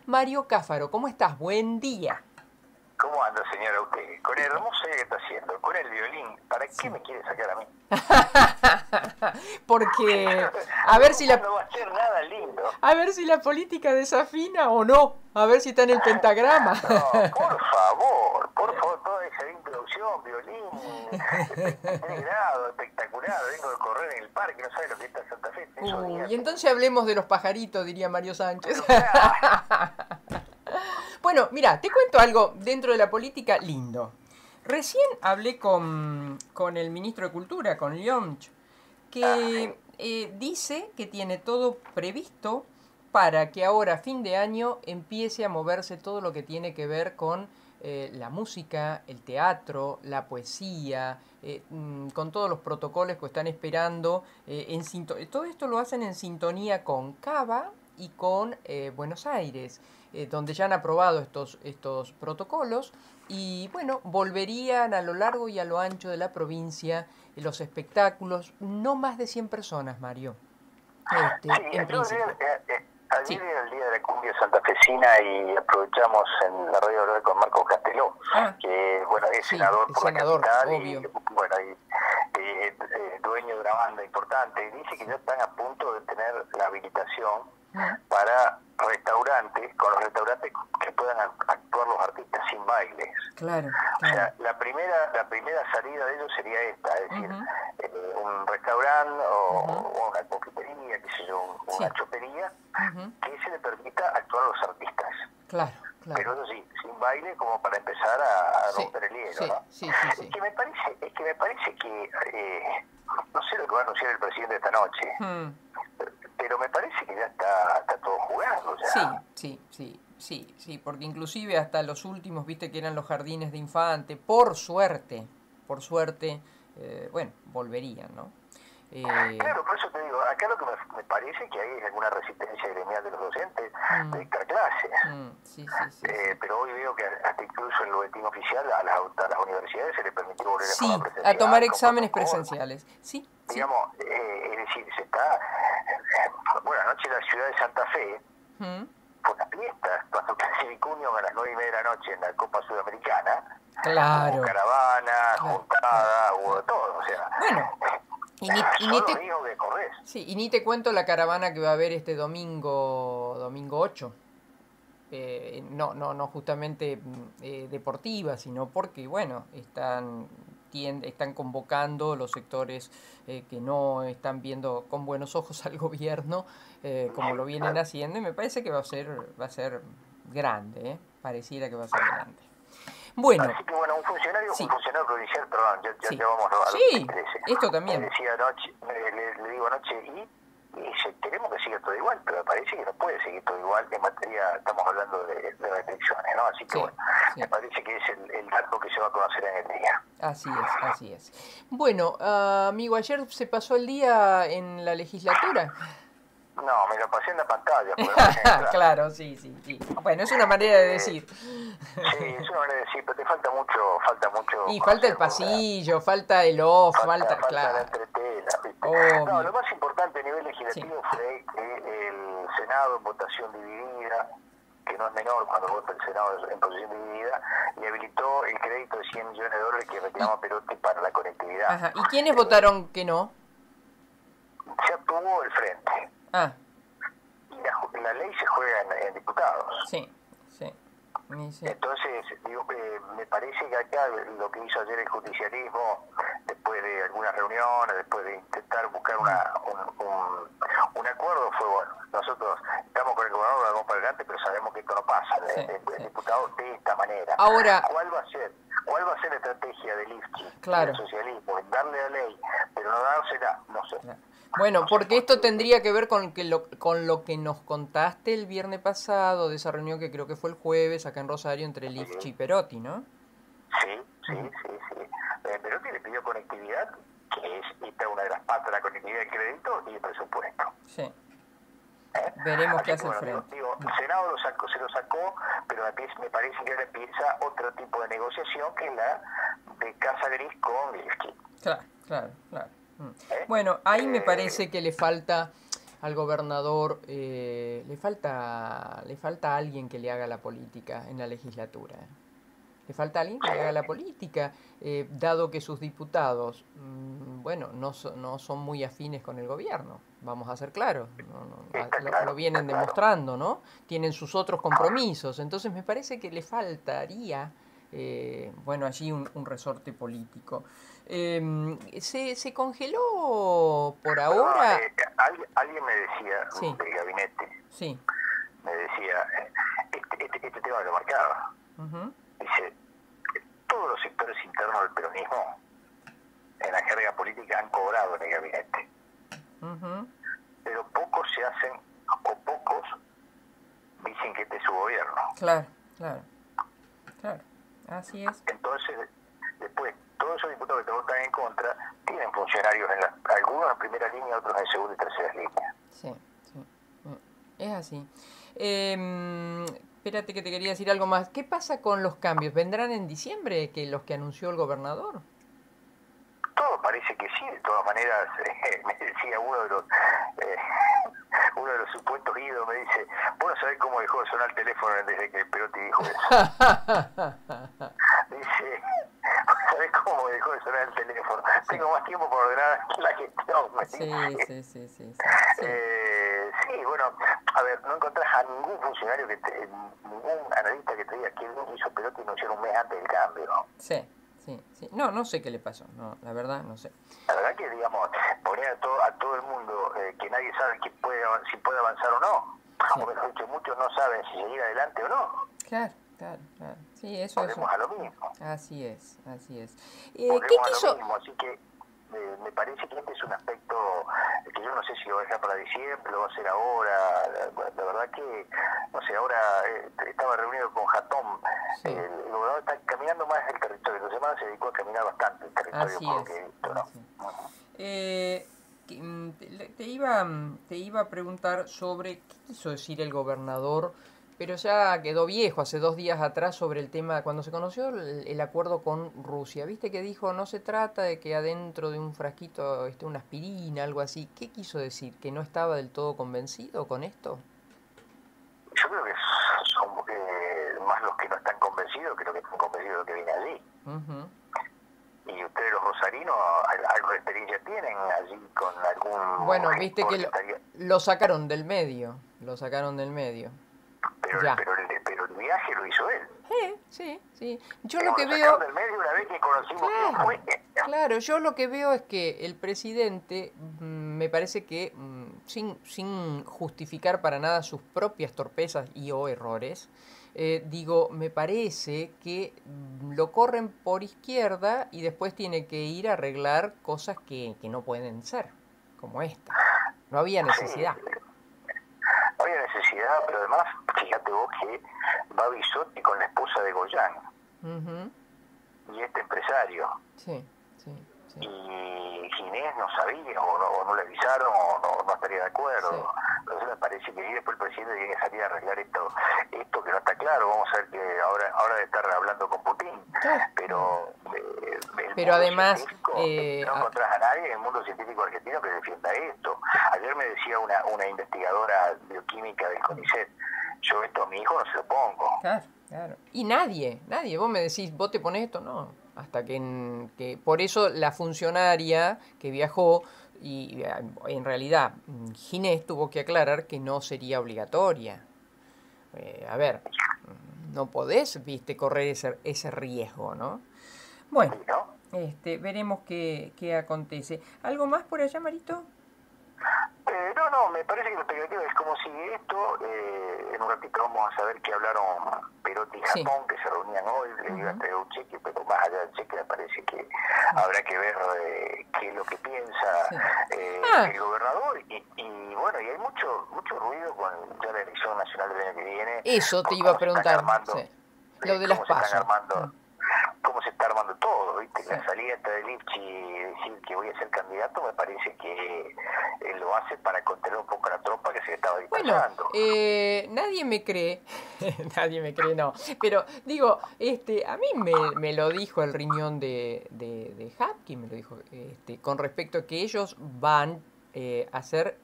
Mario Cáfaro. ¿Cómo estás? Buen día. ¿Cómo anda, señora, usted? Con el hermoso que está haciendo, con el violín, ¿para qué Sí. me quiere sacar a mí? Porque a ver si No va a ser nada lindo. la política desafina o no. A ver si está en el pentagrama. No, por favor, toda esa introducción, violín, 3 grados, espectacular, vengo de correr en el parque, no sabe lo que está Santa Fe. Y entonces hablemos de los pajaritos, diría Mario Sánchez. Pero claro. Bueno, mira, te cuento algo dentro de la política lindo. Recién hablé con el ministro de Cultura, con Lyonch, que dice que tiene todo previsto para que ahora, a fin de año, empiece a moverse todo lo que tiene que ver con la música, el teatro, la poesía, con todos los protocolos que están esperando. Todo esto lo hacen en sintonía con Cava y con Buenos Aires, donde ya han aprobado estos protocolos y bueno, volverían a lo largo y a lo ancho de la provincia los espectáculos, no más de 100 personas, Mario, Sí, en principio. ayer era el día de la cumbia santafesina y aprovechamos en la radio hablar con Marcos Casteló, que bueno, es senador por senador, la capital obvio. y bueno, dueño de una banda importante, y dice que ya están a punto de tener la habilitación para restaurantes, con los restaurantes que puedan actuar los artistas sin bailes. Claro. O sea, la primera salida de ellos sería esta, es decir, un restaurante o una confitería, qué sé yo, una chopería, que se le permita actuar a los artistas. Claro. Pero eso sí, sin baile, como para empezar a romper el hielo, ¿no? Sí. Es que me parece que, no sé lo que va a anunciar el presidente esta noche, pero me parece que ya está todo jugado. Ya. Sí, porque inclusive hasta los últimos, viste que eran los jardines de infante, por suerte, bueno, volverían, ¿no? Claro, por eso te digo, acá lo que me parece que hay alguna resistencia gremial de los docentes de dictar clases. Sí. Pero hoy veo que hasta incluso en el boletín oficial a las universidades se les permitió volver Sí, a forma presencial. a tomar exámenes presenciales. Sí. Digamos, es decir, se está... Bueno, anoche en la ciudad de Santa Fe fue una fiesta, cuando casi Vicuña a las 9:30 de la noche en la Copa Sudamericana. Claro. Hubo caravana, juntada, hubo de todo, o sea... Bueno. Y ni te cuento la caravana que va a haber este domingo 8. No justamente deportiva, sino porque, bueno, están convocando los sectores que no están viendo con buenos ojos al gobierno, como lo vienen haciendo, y me parece que va a ser grande, pareciera que va a ser grande. Bueno. Así que bueno, un funcionario provincial, perdón, ya vamos a lo que interese. Esto también. Le decía anoche, le digo anoche, y queremos que siga todo igual, pero me parece que no puede seguir todo igual en materia, estamos hablando de restricciones, ¿no? Así que me parece que es el dato que se va a conocer en el día. Así es. Bueno, amigo, ayer se pasó el día en la legislatura. No, me lo pasé en la pantalla. Claro, sí. Bueno, es una manera de decir. Sí, es una manera de decir, pero te falta mucho. Y falta el pasillo, falta el off, falta claro. la entretela, ¿viste? Obvio. No, lo más importante a nivel legislativo fue que el Senado en votación dividida, que no es menor cuando vota el Senado en posición dividida, y habilitó el crédito de $100 millones que reclama Perotti para la conectividad. Ajá. ¿Y quiénes votaron que no? Se obtuvo el frente. Y la ley se juega en diputados. Sí. Entonces, digo, me parece que acá lo que hizo ayer el justicialismo, después de algunas reuniones, después de intentar buscar un acuerdo, fue bueno. Nosotros estamos con el gobernador, vamos para adelante, pero sabemos que esto no pasa. El diputado de esta manera. Ahora, ¿Cuál va a ser la estrategia del IFCHI, del socialismo? Darle la ley, pero no dársela, no sé. Bueno, porque esto tendría que ver con lo que nos contaste el viernes pasado, de esa reunión que creo que fue el jueves acá en Rosario entre el IFCHI y Perotti, ¿no? Sí. Perotti le pidió conectividad, que es una de las patas de la conectividad del crédito y el presupuesto. Sí. Veremos qué hace el frente. El Senado se lo sacó, pero me parece que ahora empieza otro tipo de negociación, que es la de Casa Gris con el IFCHI. Claro. Bueno, ahí me parece que le falta al gobernador le falta alguien que le haga la política en la legislatura. Le falta alguien que le haga la política, dado que sus diputados, bueno, no son muy afines con el gobierno, vamos a ser claros, lo vienen demostrando, ¿no? Tienen sus otros compromisos, entonces me parece que le faltaría, bueno, allí un resorte político. Se congeló por ahora. Alguien me decía, sí, del gabinete, sí, me decía, este tema lo marcaba. Dice, todos los sectores internos del peronismo en la carga política han cobrado en el gabinete. Pero pocos se hacen, o pocos dicen que este es su gobierno. Claro, así es. Entonces, después, todos esos diputados que te votan en contra tienen funcionarios, algunos en primera línea, otros en segunda y tercera línea. Sí, es así. Espérate que te quería decir algo más. ¿Qué pasa con los cambios? ¿Vendrán en diciembre los que anunció el gobernador? Todo parece que sí. De todas maneras, me decía uno de los supuestos ídolos, me dice, vos no sabés cómo dejó de sonar el teléfono desde que Perotti dijo eso. Dice, vos sabés cómo dejó de sonar el teléfono. Sí. Tengo más tiempo para ordenar la gestión, me dice. Sí, bueno, a ver, no encontrás a ningún funcionario, ningún analista que te diga que hizo Perotti anunciar un mes antes del cambio, ¿no? Sí. No sé qué le pasó, no, la verdad no sé. La verdad que, digamos, poner a todo el mundo que nadie sabe si puede avanzar o no, o mejor dicho, muchos no saben si seguir adelante o no. Claro. Sí, eso es. Volvemos a lo mismo. Así es. ¿Qué quiso? A lo mismo, así que me parece que este es un aspecto que yo no sé si lo va a dejar para diciembre, lo va a hacer ahora. La verdad que, no sé, ahora estaba reunido con Jatón. Sí. El gobernador está caminando más el territorio. La semana se dedicó a caminar bastante el territorio. Así es. Que he visto, ¿no? Te iba a preguntar sobre qué quiso decir el gobernador, pero ya quedó viejo hace 2 días atrás, sobre el tema cuando se conoció el acuerdo con Rusia. ¿Viste que dijo, no se trata de que adentro de un frasquito esté una aspirina, algo así? ¿Qué quiso decir? ¿Que no estaba del todo convencido con esto? Yo creo que son más los que no están convencidos que los que están convencidos de lo que viene allí. Y ustedes los rosarinos, algo de experiencia tienen allí con algún... Bueno, viste que lo sacaron del medio. Pero el viaje lo hizo él. Sí. Yo lo que veo... Del medio una vez que conocimos quién fue. Claro, yo lo que veo es que el presidente, me parece que, sin justificar para nada sus propias torpezas o errores, me parece que lo corren por izquierda y después tiene que ir a arreglar cosas que no pueden ser, como esta. No había necesidad. No había necesidad, pero además, fíjate vos que va Bisotti con la esposa de Goyán. Y este empresario. Sí. Y Ginés no sabía, o no le avisaron, o no estaría de acuerdo. Sí. Entonces me parece que después el presidente tiene que salir a arreglar esto que no está claro. Vamos a ver que ahora de estar hablando con Putin. Pero además no encontrás a nadie en el mundo científico argentino que defienda esto. Ayer me decía una investigadora bioquímica del CONICET, yo esto a mi hijo no se lo pongo. Claro. Y nadie, vos me decís, vos te pones esto, no. Hasta que por eso la funcionaria que viajó, y en realidad Ginés tuvo que aclarar que no sería obligatoria. A ver, no podés, correr ese riesgo, ¿no? Bueno, veremos qué acontece. ¿Algo más por allá, Marito? No, me parece que la expectativa es como sigue esto. En un ratito vamos a saber que hablaron Perotti y Japón, que se reunían hoy, le iba a traer un cheque, pero más allá del cheque me parece que habrá que ver qué es lo que piensa el gobernador. Y bueno, y hay mucho ruido con ya la elección nacional del año que viene. Eso te iba a preguntar. Lo de las PASO. Cómo se está armando todo, ¿viste? La salida esta de Lipchi, decir que voy a ser candidato, me parece que él lo hace para contener un poco la tropa que se estaba dispersando. Bueno, nadie me cree, no, pero digo, a mí me lo dijo el riñón de Hapkin, me lo dijo, con respecto a que ellos van hacer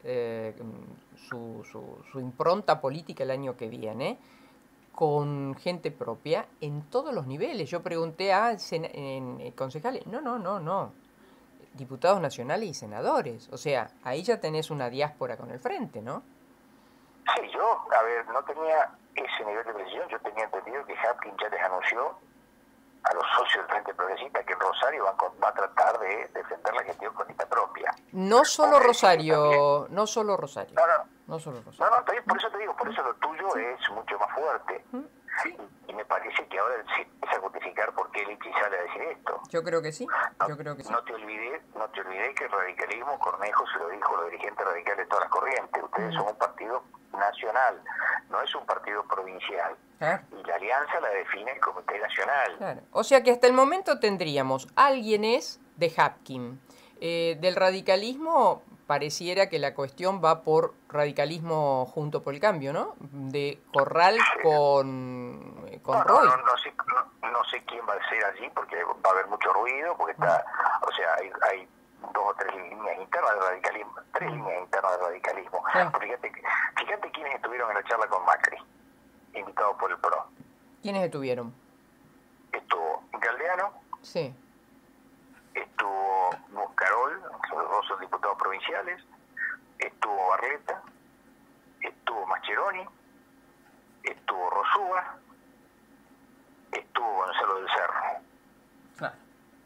su impronta política el año que viene con gente propia en todos los niveles. Yo pregunté a concejales, no, diputados nacionales y senadores. O sea, ahí ya tenés una diáspora con el frente, ¿no? Sí, yo, a ver, no tenía ese nivel de precisión. Yo tenía entendido que Hapkin ya les anunció a los socios del Frente Progresista que en Rosario va a tratar de defender la gestión con lista propia. No solo Rosario, no solo Rosario. No, solo Rosario. por eso te digo, por eso lo tuyo es mucho más fuerte. Y me parece que ahora se empieza a justificar por qué Lichi sale a decir esto. Yo creo que sí, yo creo que sí. No te olvidé que el radicalismo, Cornejo se lo dijo a los dirigentes radicales de todas las corrientes, ustedes son un partido nacional, no es un partido provincial. Claro. Y la alianza la define el Comité Nacional. Claro. O sea que hasta el momento tendríamos alguienes de Hapkin. Del radicalismo pareciera que la cuestión va por radicalismo junto por el cambio, ¿no? De Corral con Roy. No sé quién va a ser allí porque va a haber mucho ruido, porque está, o sea, hay 2 o 3 líneas internas de radicalismo, 3 líneas internas de radicalismo. Fíjate quiénes estuvieron en la charla con Macri, invitados por el PRO. ¿Quiénes estuvieron? Estuvo Galdeano. Sí. Estuvo Boscarol, los 2 son diputados provinciales. Estuvo Barletta. Estuvo Mascheroni. Estuvo Rosúa. Estuvo Gonzalo del Cerro. Claro.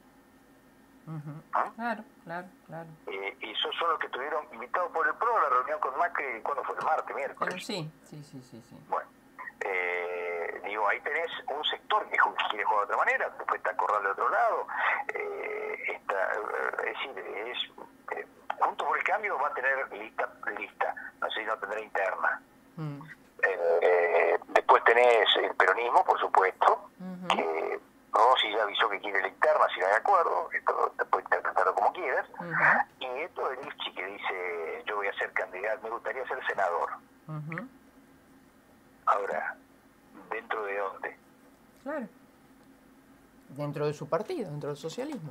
Claro. Y esos son los que estuvieron invitados por el PRO a la reunión con Macri. ¿Cuándo fue? ¿El martes, miércoles? Sí. Bueno, digo, ahí tenés un sector que quiere jugar de otra manera, después está Corral de otro lado. Es decir, Juntos por el Cambio va a tener lista, no sé si no tendrá interna. Después tenés el peronismo, por supuesto, que Rossi ya avisó que quiere la interna, si no hay acuerdo, esto después interpretarlo como quieras. Y esto de Lifchi que dice, yo voy a ser candidato, me gustaría ser senador. Ahora, ¿dentro de dónde? Claro. Dentro de su partido, dentro del socialismo.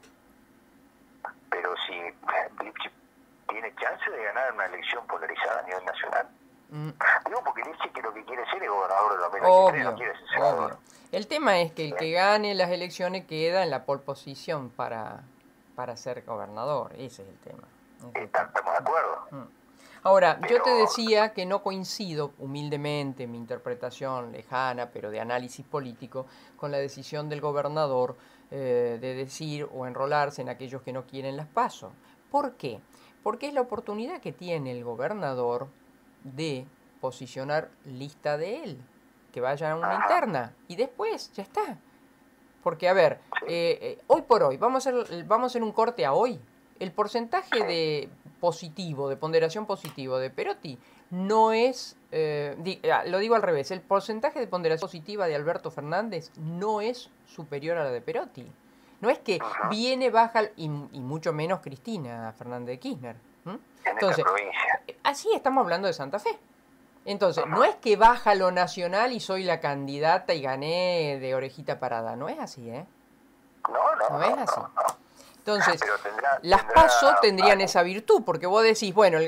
Pero si Lifchi tiene chance de ganar una elección polarizada a nivel nacional. Digo, porque Lifchi que lo que quiere ser es gobernador de 2023, no quiere ser senador. Obvio. El tema es que el que gane las elecciones queda en la pole position para ser gobernador. Ese es el tema. Estamos de acuerdo. Ahora, yo te decía que no coincido humildemente en mi interpretación lejana, pero de análisis político, con la decisión del gobernador de decir o enrolarse en aquellos que no quieren las PASO. ¿Por qué? Porque es la oportunidad que tiene el gobernador de posicionar lista de él, que vaya a una interna, y después ya está. Porque, a ver, hoy por hoy, vamos a hacer un corte a hoy. El porcentaje de positivo, de ponderación positivo de Perotti no es, lo digo al revés, el porcentaje de ponderación positiva de Alberto Fernández no es superior a la de Perotti. No es que viene, baja, y mucho menos Cristina Fernández de Kirchner. Entonces, así estamos hablando de Santa Fe. Entonces, no es que baja lo nacional y soy la candidata y gané de orejita parada. No es así, ¿eh? No es así. Entonces, las PASO tendrían esa virtud, porque vos decís, bueno,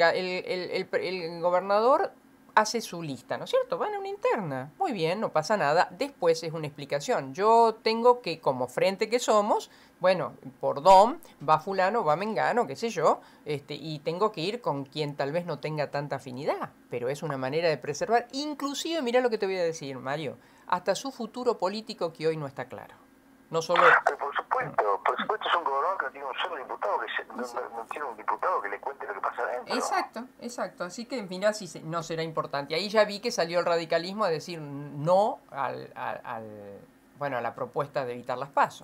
el gobernador hace su lista, ¿no es cierto? Va en una interna. Muy bien, no pasa nada. Después es una explicación. Yo tengo que, como frente que somos, bueno, por DOM, va fulano, va mengano, qué sé yo, y tengo que ir con quien tal vez no tenga tanta afinidad, pero es una manera de preservar, inclusive, mirá lo que te voy a decir, Mario, hasta su futuro político que hoy no está claro. No solo... Pero por supuesto es un gobernador que no tiene un solo diputado, no tiene un diputado que le cuente lo que pasa adentro. Exacto. Así que mirá si no será importante. Ahí ya vi que salió el radicalismo a decir no a la propuesta de evitar las PASO.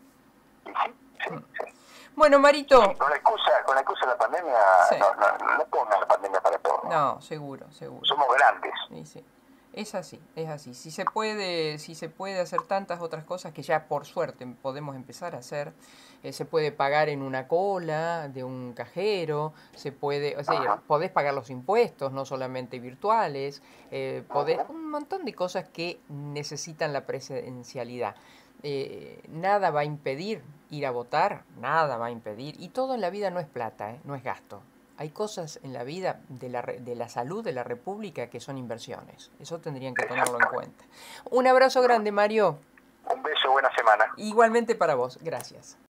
Sí. Bueno, Marito... Sí, con la excusa de la pandemia, no pongan la pandemia para todo. No, seguro. Somos grandes. Sí. Es así. Si se puede hacer tantas otras cosas que ya por suerte podemos empezar a hacer, se puede pagar en una cola de un cajero, podés pagar los impuestos, no solamente virtuales, un montón de cosas que necesitan la presencialidad. Nada va a impedir ir a votar, nada va a impedir, y todo en la vida no es plata, no es gasto. hay cosas en la vida de la salud de la República que son inversiones. Eso tendrían que tenerlo en cuenta. Un abrazo grande, Mario. Un beso, buena semana. Igualmente para vos. Gracias.